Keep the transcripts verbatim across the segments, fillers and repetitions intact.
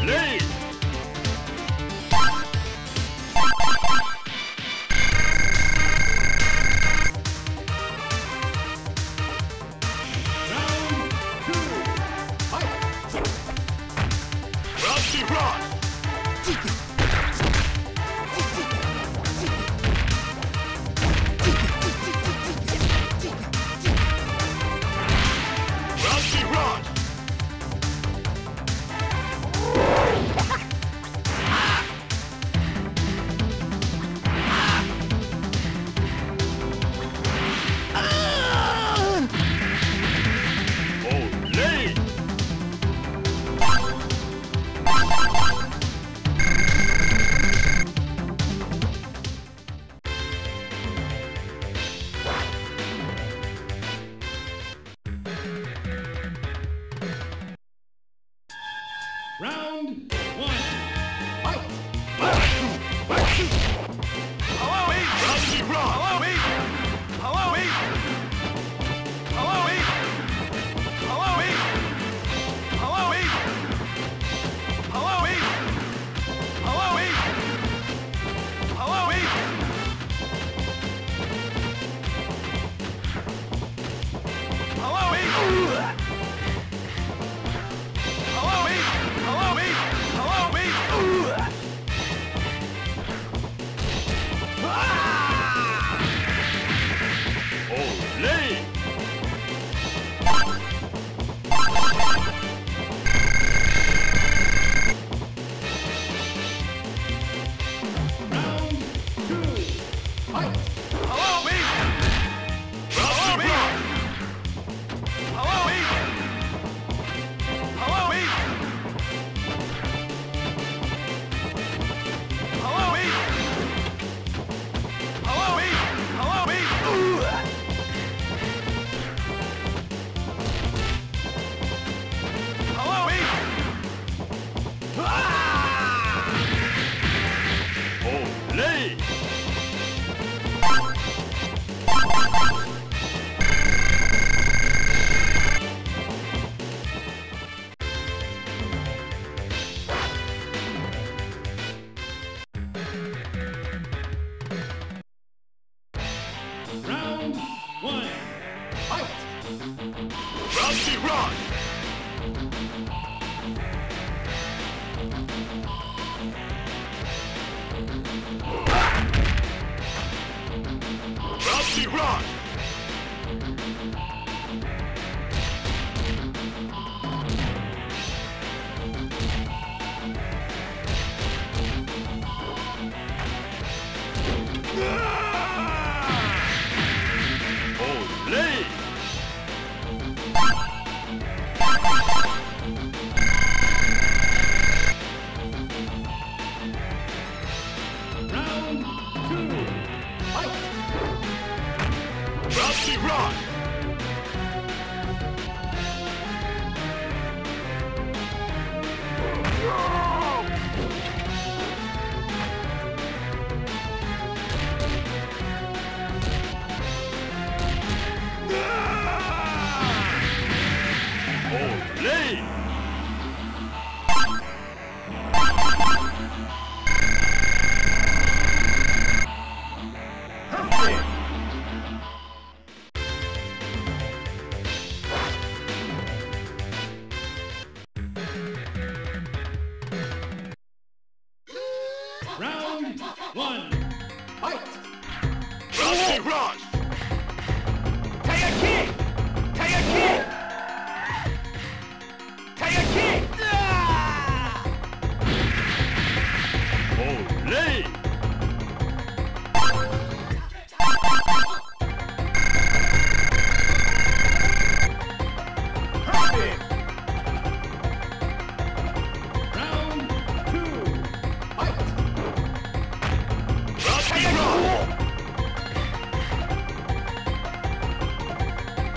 Lane! Round one. Fight! Round one. Fight! Rousey Rock! Rousey Rock! Round two. Fight! Rousey Rock! Olay! Round one. Fight! Rousey Rock! Taiyaki! Taiyaki! Taiyaki! Olay! Round two. Fight! Rousey Rock!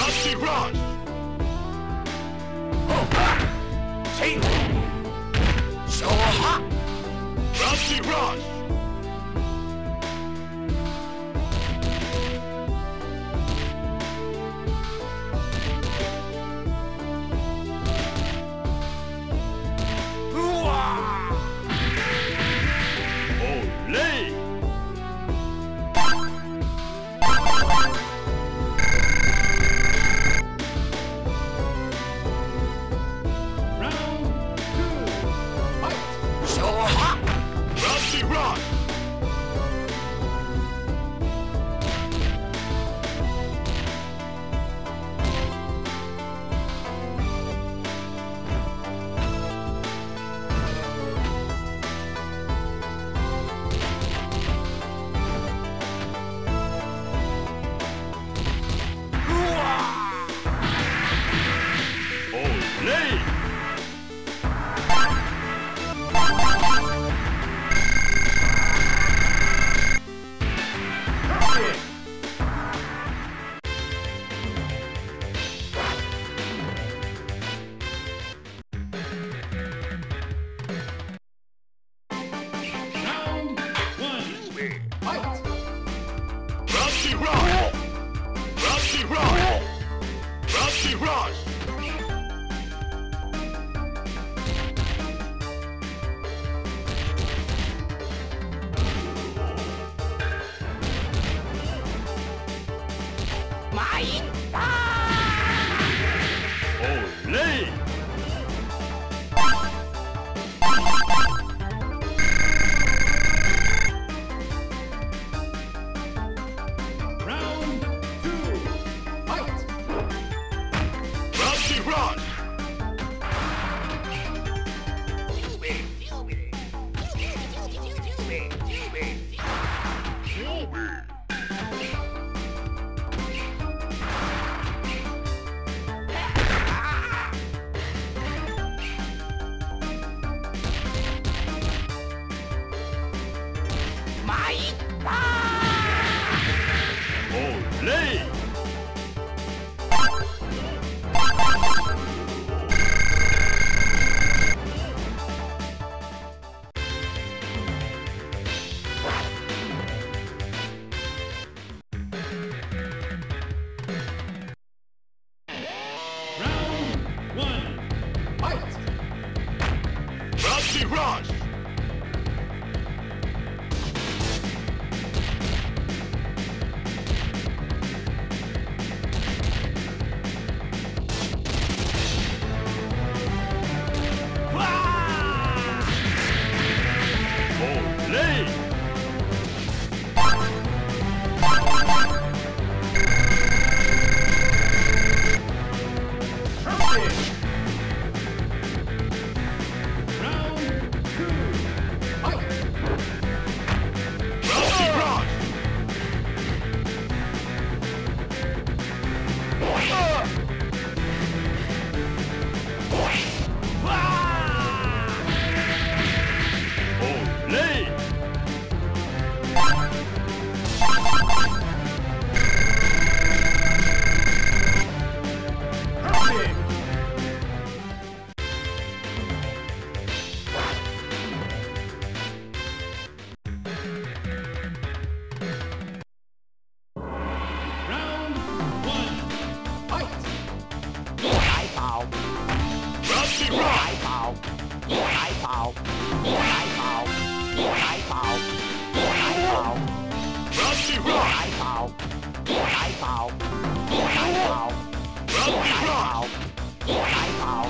Rusty Rush! Change! Show up! Rusty Rush! Olay! Round two. Fight. Show up! Rusty Rush! Olay! Round one. Fight. Rusty Rush! Rusty Rush! Rusty Rush! Olay! Round two. Fight. Rusty Rush! Olay! Round one. Fight. Rusty Rush! Olay! Round two. Fight. Rusty Rush! Olay! Round one. Fight. Rusty Rush! Rusty Rush! Rusty Rush!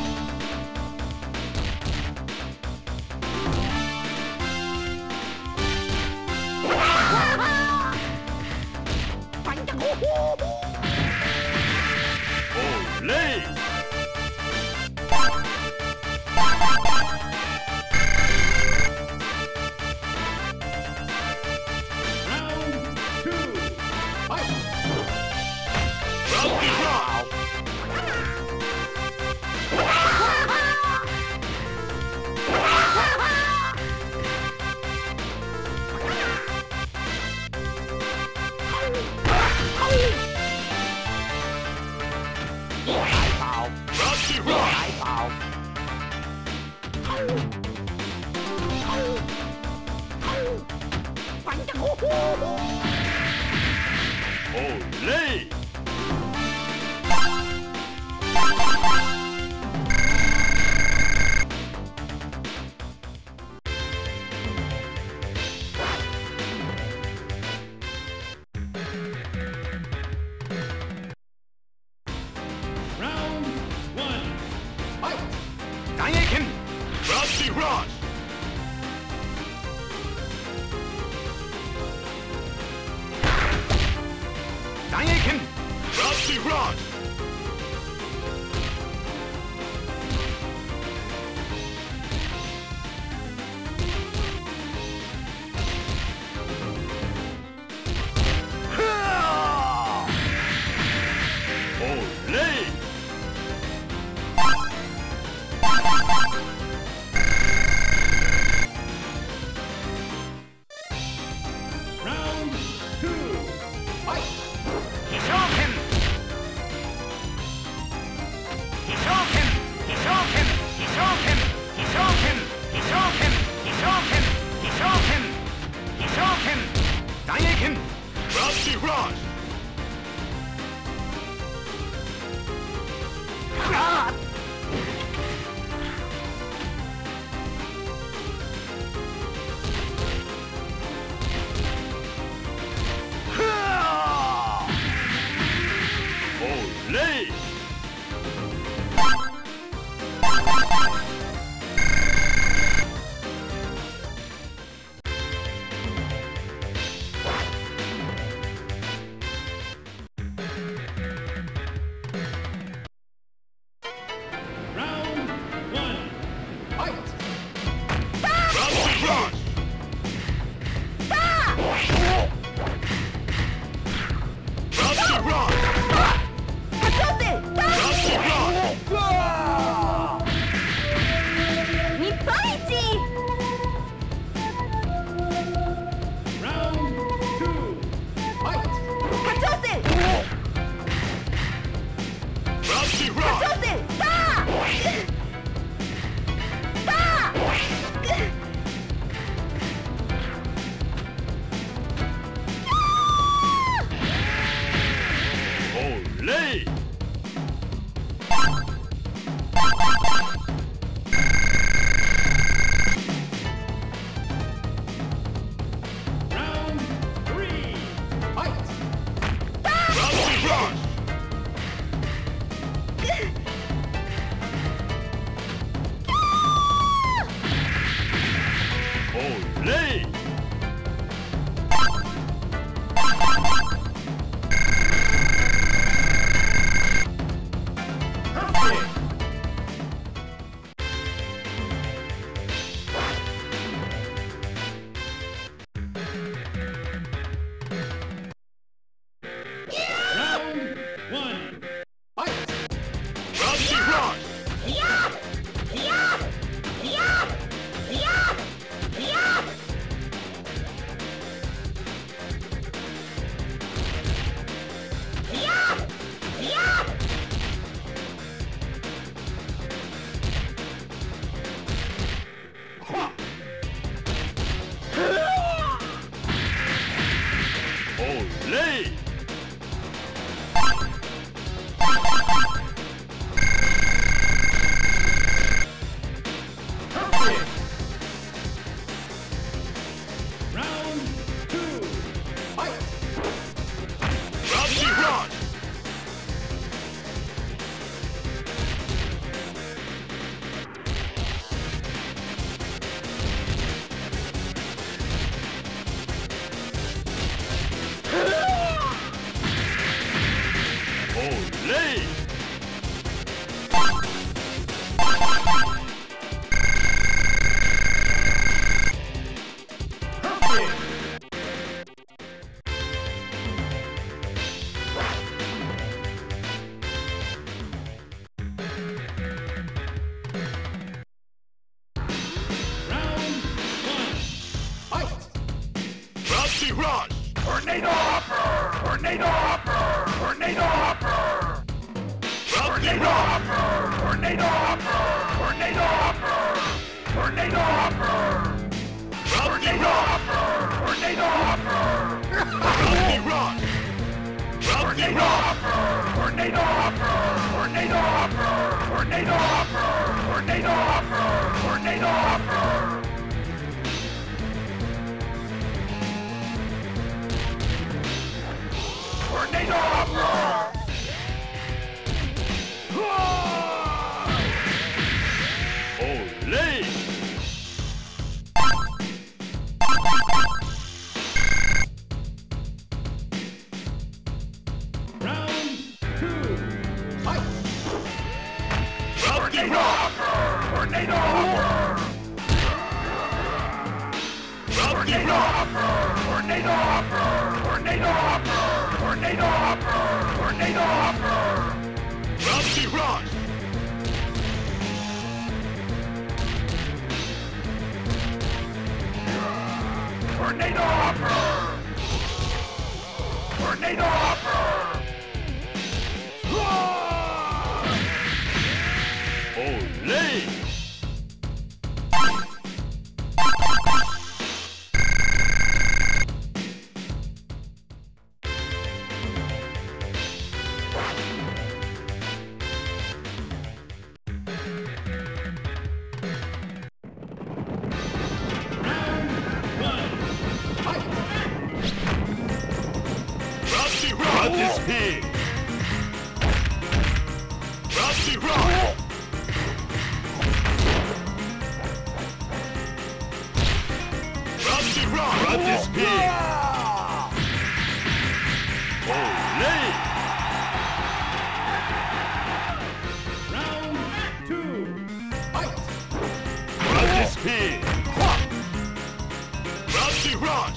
Olay! Round two. Fight. Rusty Rock! 海跑。反正呼呼。 Olay! Round one. Fight. 斬影拳。 Rusty Rock! 斬影拳。 Rusty Rock! ふあ Olay! Round two. Fight. 飛翔拳。飛翔拳。飛翔拳。飛翔拳。飛翔拳。飛翔拳。飛翔拳。飛翔拳。飛翔拳。斬影拳。 Rusty Rock! あ ふあ Olay! Round one. Fight. Rusty Rock! Rusty Rock! Rusty Rock! 日本一 Round two. Fight. 課長戦 Rusty 課 Rock! 長戦さあさあ Olay! Round three. Fight. Rusty Rock! Olay! Round one. Fight. Rusty Rock! いやいやいやいやいや Olay! Round two. Fight. Rusty Rock! Olay! Round one. Fight. Rusty Rock! Tornado Hopper! Tornado Hopper! Tornado Hopper! Rusty Tornado Rock! Hopper! Tornado Tornado Hopper! Tornado Hopper! Tornado Hopper! Tornado Hopper! Tornado Hopper! Rocky Rock! Tornado Hopper! Tornado Hopper! Tornado Hopper! Tornado Hopper! Tornado Hopper! Tornado Hopper! Tornado Hopper! Olay! Round two. Fight. Rocky Rock! Tornado Hopper! Rocky Tornado Rock! Hopper! Tornado Hopper! Tornado Hopper! Tornado Hopper! Tornado Hopper! Rocky Rock! Tornado Hopper! Tornado Hopper! Olay! Rocky Rock! This pig! Rocky Rock! Rocky Rock! Run this pig! Olay! Round two. Fight. Run this pig! Rocky Rock!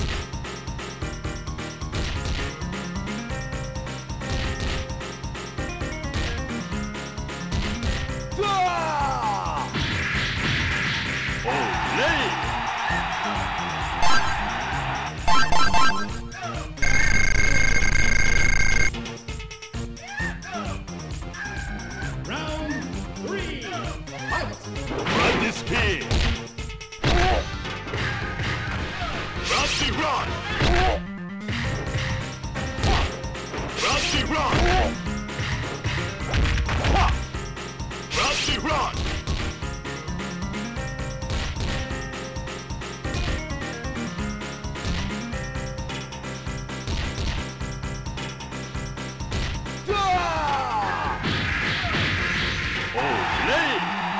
Olay! Round three. Fight. Run this pig! Rocky Rock! Rocky Rock! Rocky Rock! Olay!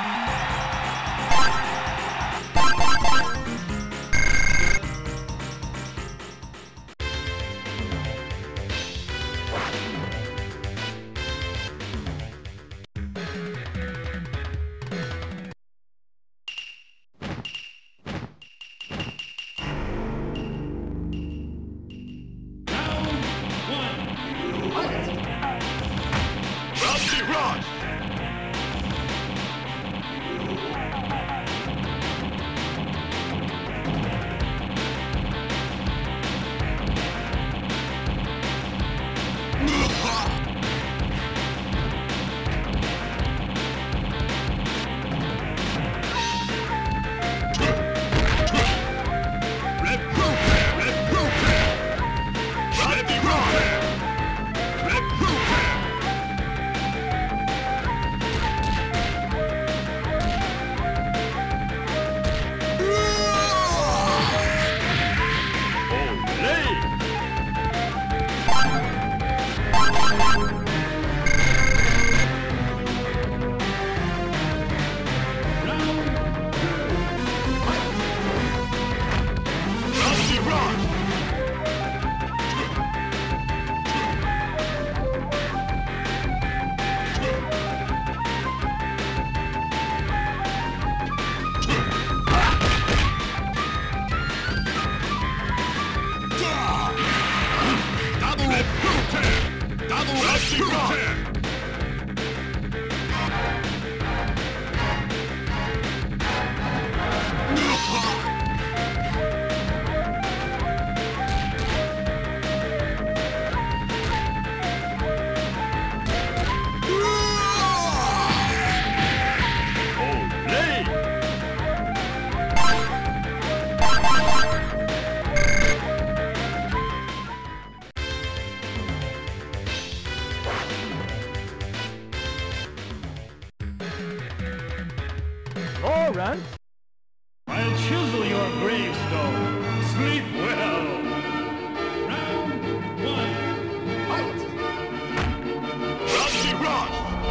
Round one. Fight. Rocky Rock! Red Program! Red Program! Rocky Rock! Red Program! Lawrence. I'll chisel your gravestone. Sleep well. Round one. Fight. Rocky Rock.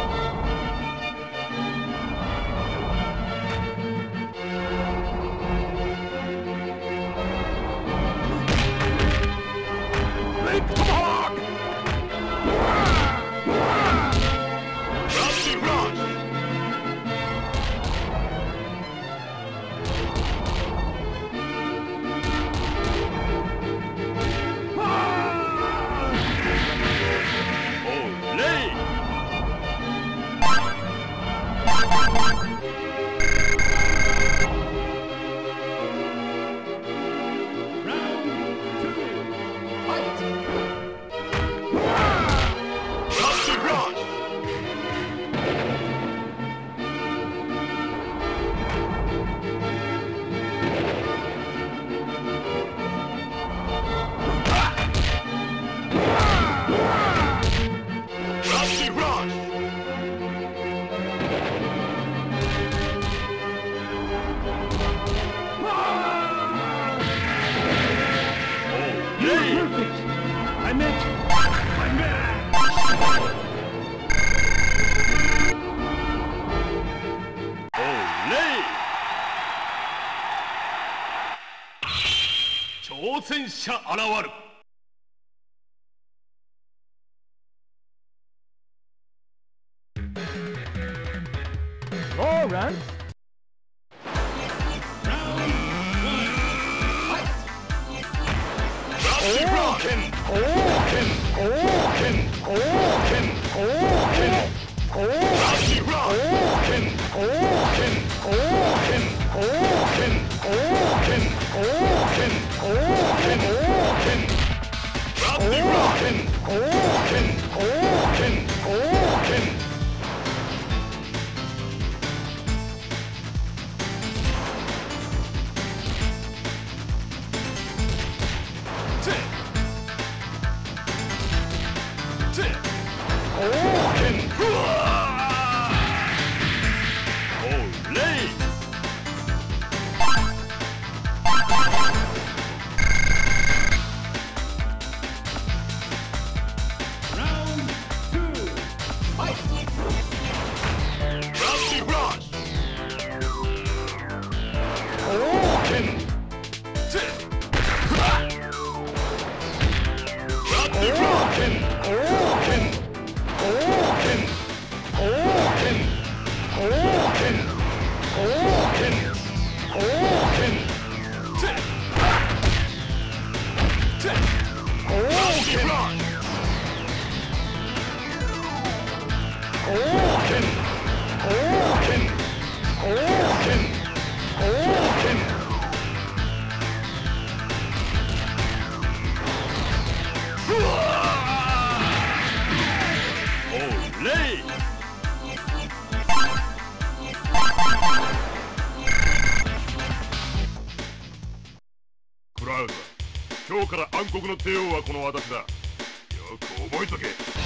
Big Tomahawk. Rocky Rock.挑戦者現る。 Lawrence.クラウド、今日から暗黒の帝王はこの私だ。よく覚えとけ。